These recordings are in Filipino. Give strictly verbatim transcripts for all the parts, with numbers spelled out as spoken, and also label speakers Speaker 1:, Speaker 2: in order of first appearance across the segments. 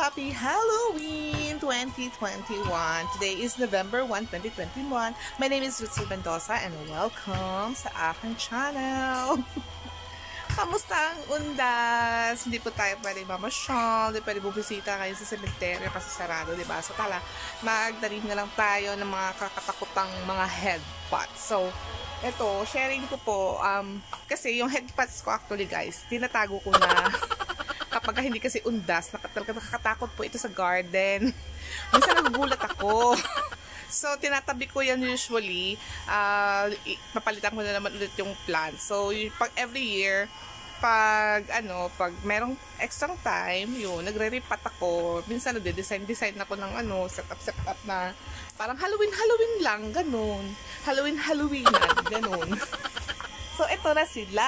Speaker 1: Happy Halloween twenty twenty-one! Today is November first, twenty twenty-one. My name is Ritzel Mendoza and welcome sa aking channel. Kamusta ang undas? Hindi po tayo pwede mamasyal, hindi pwede bubisita kayo sa cemetery kasi sarado, diba? So tala, magdalim na lang tayo ng mga kakatakutang mga headpots. So, eto, sharing ko po, um, kasi yung headpots ko actually guys, tinatago ko na kapag hindi kasi undas, nakakatakot po ito sa garden. Minsan nagugulat ako. So, tinatabi ko yan usually. Uh, papalitan ko na naman ulit yung plant. So, pag every year, pag ano, pag merong extra time, yun, nagre-repat ako. Minsan, nade-design-design ako ng ano, set-up-set-up na parang Halloween-Halloween lang, ganun. Halloween-Halloweenan, ganun. So, ito na sila.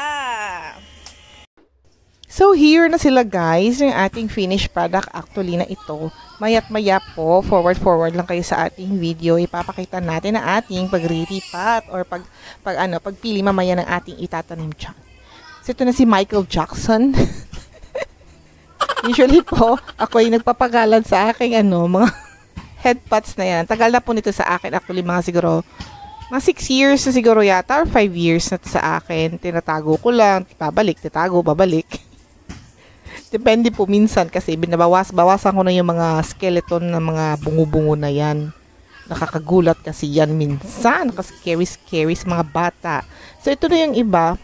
Speaker 1: So, here na sila guys, yung ating finished product actually na ito. Mayat maya po, forward-forward lang kayo sa ating video. Ipapakita natin na ating pag-riripat or pag, pag ano, pagpili mamaya ng ating itatanim dyan. So, ito na si Michael Jackson. Usually po, ako ay nagpapagalan sa aking ano, mga headpots na yan. Tagal na po nito sa akin. Actually, mga siguro, mga six years na siguro yata or five years na sa akin. Tinatago ko lang, babalik, titago, babalik. Depende po minsan kasi binabawas-bawasan ko na yung mga skeleton na mga bungo-bungo na yan. Nakakagulat kasi yan minsan. Nakascary-scary sa mga bata. So, ito na yung iba.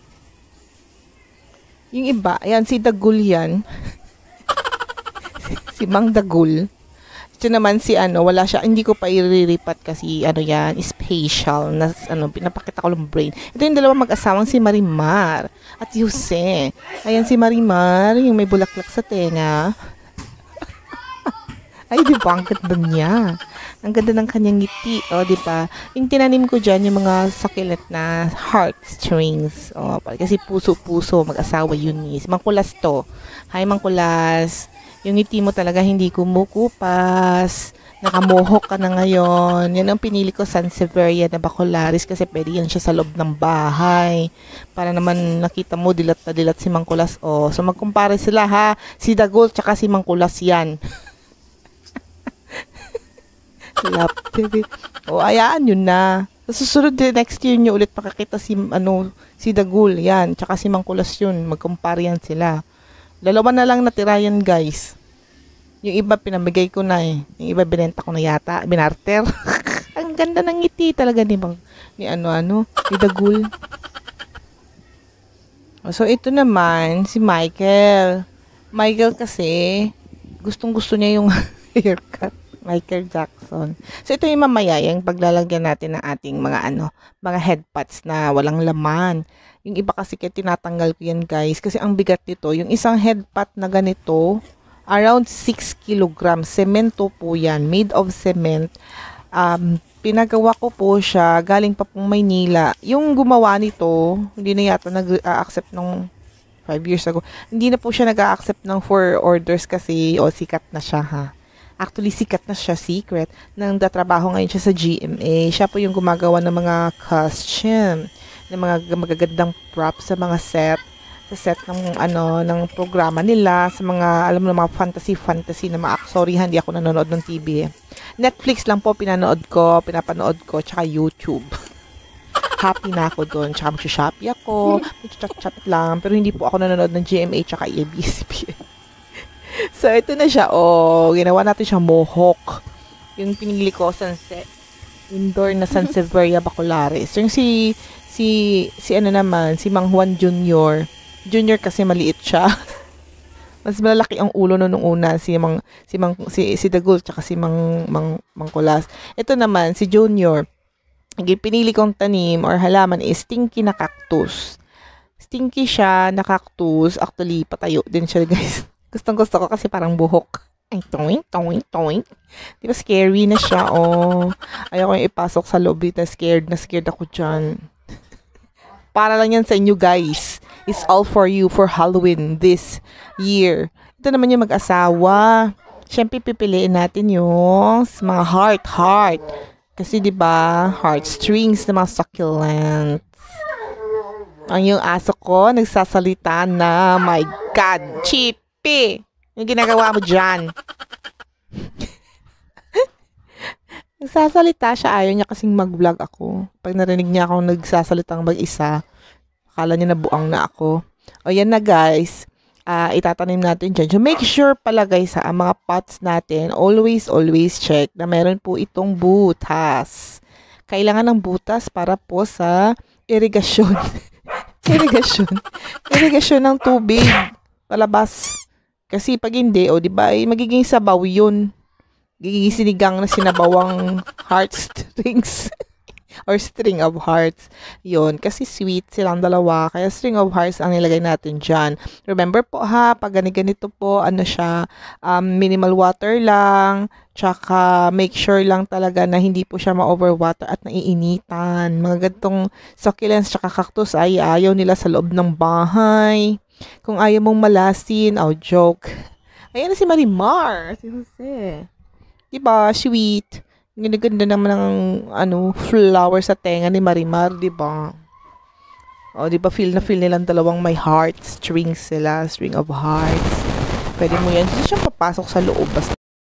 Speaker 1: Yung iba, ayan, si Dagul yan. Si Mang Dagul. Ito naman si ano, wala siya, hindi ko pa iriripat kasi ano yan, special, na, ano, pinapakita ko lang brain. Ito yung dalawa mag-asawang si Marimar at Jose. Ayan si Marimar, yung may bulaklak sa tenga. Ay, di ba? Ang ganda niya. Ang ganda ng kanyang ngiti. O, di ba? Yung tinanim ko dyan, yung mga succulent na heartstrings. O, kasi puso-puso, mag-asawa yun. Mangkulas to. Hi, Mangkulas. Yung ngiti mo talaga hindi kumukupas. Nakamohok ka na ngayon. Yan ang pinili ko, Sansevieria na Bacularis kasi pwede yan siya sa loob ng bahay. Para naman nakita mo, dilat na dilat si Mangkulas. Oh, so magkumpare sila ha. Si Dagul tsaka si Mangkulas yan. Laptop. O, ayaan yun na. Sa susunod din, next year nyo ulit pakakita si, ano, si Dagul. Yan. Tsaka si Mangkulas yun. Magkumpare yan sila. Dalawa na lang natira yan, guys. Yung iba, pinamigay ko na eh. Yung iba, binenta ko na yata. Binarter. Ang ganda ng ngiti talaga ni, bang, ni ano-ano. Ni Dagul. So, ito naman, si Michael. Michael kasi, gustong-gusto niya yung haircut. Michael Jackson. So, ito yung mamaya, yung paglalagyan natin ng ating mga ano, mga headpots na walang laman. Yung iba kasi kaya tinatanggal ko yan guys. Kasi ang bigat nito, yung isang headpot na ganito, around six kilograms. Semento po yan. Made of cement. Um, pinagawa ko po siya. Galing pa pong Maynila. Yung gumawa nito, hindi na yata nag-accept ng five years ago. Hindi na po siya nag-accept ng four orders kasi o oh, sikat na siya ha. Actually, sikat na siya, secret. Nang datrabaho ngayon siya sa G M A. Siya po yung gumagawa ng mga costume, ng mga magagandang props sa mga set, sa set ng ano ng programa nila, sa mga alam mo mga fantasy fantasy na mga sorry hindi ako nanonood ng T V. Netflix lang po pinanood ko, pinapanood ko, tsaka YouTube. Happy na ako doon, tsaka mag-shopee ako, chat-chat lang, pero hindi po ako nanonood ng G M A tsaka A B C B N. So ito na siya, oh, ginawa natin siya mohawk. Yung pinili ko sunset indoor na Sansevieria Bacularis. Yung si si si ano naman, si Mang Juan Junior Junior kasi maliit siya. Mas malaki ang ulo no nung una si Mang si Mang si si Dagul tsaka si Mang Mang Mangkulas. Ito naman si Junior. Ang pinili kong tanim or halaman is stinky na cactus. Stinky siya na cactus. Actually, patayo din siya, guys. Gustong gusto ko kasi parang buhok. Ay, toing, toing, toing. Di ba scary na siya, oh. Ayaw ko yung ipasok sa loob dito. Scared na scared ako dyan. Para lang yan sa inyo, guys. It's all for you for Halloween this year. Ito naman yung mag-asawa. Siyempre, pipiliin natin yung mga heart, heart. Kasi, di ba, heartstrings na mga succulent. Ang yung aso ko, nagsasalita na, my God, Chippy! Yung ginagawa mo dyan. nagsasalita siya. Ayaw niya kasing mag-vlog ako. Pag narinig niya akong nagsasalitang mag-isa, akala niya nabuang na ako. O yan na guys, uh, itatanim natin dyan. So make sure pala guys ha, ang mga pots natin, always, always check na meron po itong butas. Kailangan ng butas para po sa irigasyon. irigasyon. Irigasyon ng tubig. Palabas. Kasi pag hindi, o oh, diba, eh, magiging sabaw yun. Giging sinigang na sinabawang heartstrings. Or string of hearts. Yun. Kasi sweet silang dalawa. Kaya string of hearts ang nilagay natin dyan. Remember po ha, pag ganito po, ano siya, um, minimal water lang. Tsaka make sure lang talaga na hindi po siya ma-overwater at naiinitan. Mga gantong succulents tsaka cactus ay ayaw nila sa loob ng bahay. Kung ayaw mong malasin, oh joke. Ayan na si Marimar. Si Jose. Diba? Sweet. Ganda naman ng ano, flower sa tenga ni Marimar, diba? O, diba feel na feel nilang dalawang may heart strings sila, string of hearts. Pwede mo yan. Hindi siya papasok sa loob. Basta.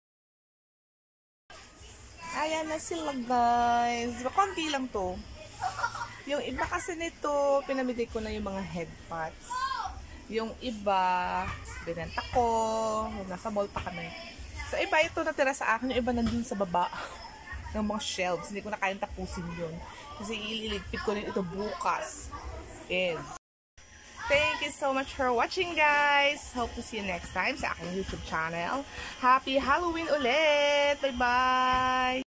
Speaker 1: Ayan na sila guys. Diba, konti lang to. Yung iba kasi nito, pinamigay ko na yung mga head pots. Yung iba, binenta ko. Nasa mall pa kami. So, iba ito natira sa akin. Yung iba nandun sa baba ng mga shelves. Hindi ko na kayang tapusin yun. Kasi ililigpit ko rin ito bukas. Yes. Thank you so much for watching guys. Hope to see you next time sa aking YouTube channel. Happy Halloween ulit! Bye-bye!